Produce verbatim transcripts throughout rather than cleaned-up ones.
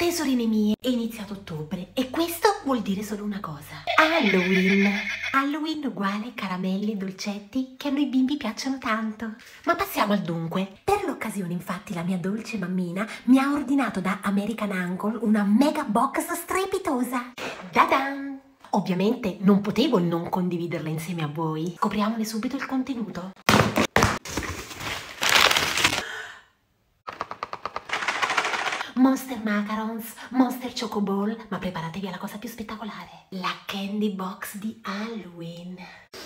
Tesorine mie, è iniziato ottobre e questo vuol dire solo una cosa. Halloween. Halloween uguale caramelle e dolcetti che a noi bimbi piacciono tanto. Ma passiamo al dunque. Per l'occasione, infatti, la mia dolce mammina mi ha ordinato da American Uncle una mega box strepitosa. Da-dan! Ovviamente non potevo non condividerla insieme a voi. Scopriamone subito il contenuto. Monster Macarons, Monster Choco Ball, ma preparatevi alla cosa più spettacolare. La candy box di Halloween.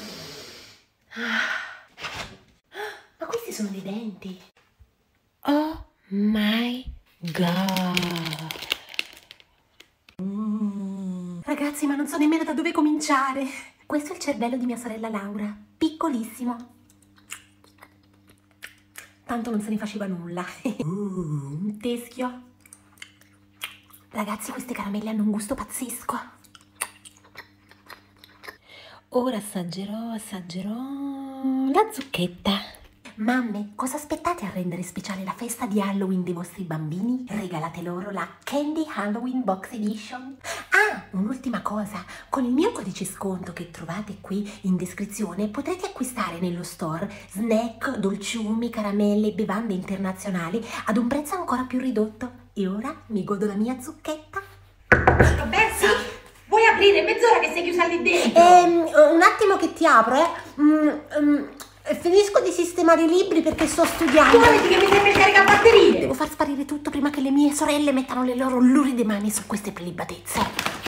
Ah. Ma questi sono dei denti. Oh my god. Mm. Ragazzi, ma non so nemmeno da dove cominciare. Questo è il cervello di mia sorella Laura, piccolissimo. Tanto non se ne faceva nulla. uh, un teschio. Ragazzi, queste caramelle hanno un gusto pazzesco. Ora assaggerò, assaggerò la zucchetta. Mamme, cosa aspettate a rendere speciale la festa di Halloween dei vostri bambini? Regalate loro la Candy Halloween Box Edition. Ah, un'ultima cosa. Con il mio codice sconto che trovate qui in descrizione potrete acquistare nello store snack, dolciumi, caramelle e bevande internazionali ad un prezzo ancora più ridotto. E ora mi godo la mia zucchetta. Roberta, sì? Vuoi aprire? Mezz'ora che sei chiusa lì dentro. Ehm, un attimo che ti apro, eh. Mm, mm, finisco di sistemare i libri perché sto studiando. Tu vedi che mi serve il caricabatterie. Devo far sparire tutto prima che le mie sorelle mettano le loro luride mani su queste prelibatezze.